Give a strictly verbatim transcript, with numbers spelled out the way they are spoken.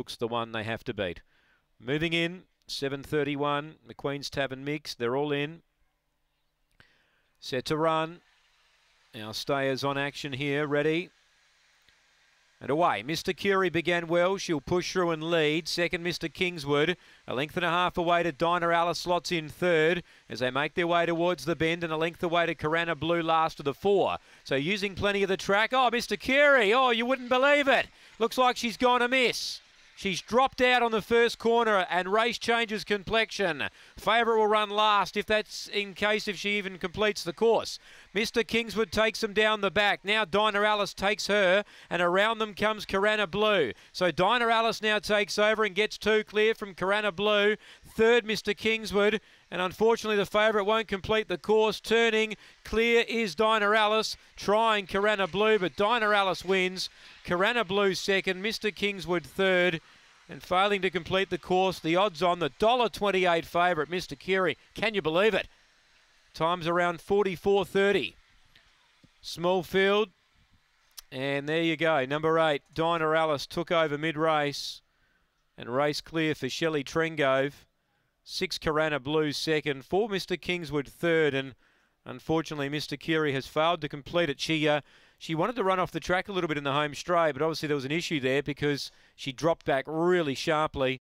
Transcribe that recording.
looks the one they have to beat. Moving in, seven thirty-one, the Queen's Tavern Mix. They're all in. Set to run. Our stayers on action here, ready. And away. Mister Curie began well. She'll push through and lead. Second, Mister Kingswood. A length and a half away to Dinah Alice. Slots in third as they make their way towards the bend. And a length away to Carana Blue last of the four. So using plenty of the track. Oh, Mister Curie. Oh, you wouldn't believe it. Looks like she's gone amiss. She's dropped out on the first corner and race changes complexion. Favourite will run last if that's in case if she even completes the course. Mister Kingswood takes them down the back. Now Dinah Alice takes her and around them comes Carana Blue. So Dinah Alice now takes over and gets two clear from Carana Blue. Third, Mister Kingswood. And unfortunately, the favourite won't complete the course. Turning clear is Dinah Alice, trying Carana Blue, but Dinah Alice wins. Carana Blue second, Mister Kingswood third, and failing to complete the course, the odds on the one dollar twenty-eight favourite, Mister Curie. Can you believe it? Time's around forty-four thirty. Small field, and there you go. Number eight, Dinah Alice took over mid-race, and race clear for Shelley Trengove. Six, Carana Blue second. Four, Mister Kingswood third. And unfortunately, Mister Curie has failed to complete it. She uh, she wanted to run off the track a little bit in the home straight, but obviously there was an issue there because she dropped back really sharply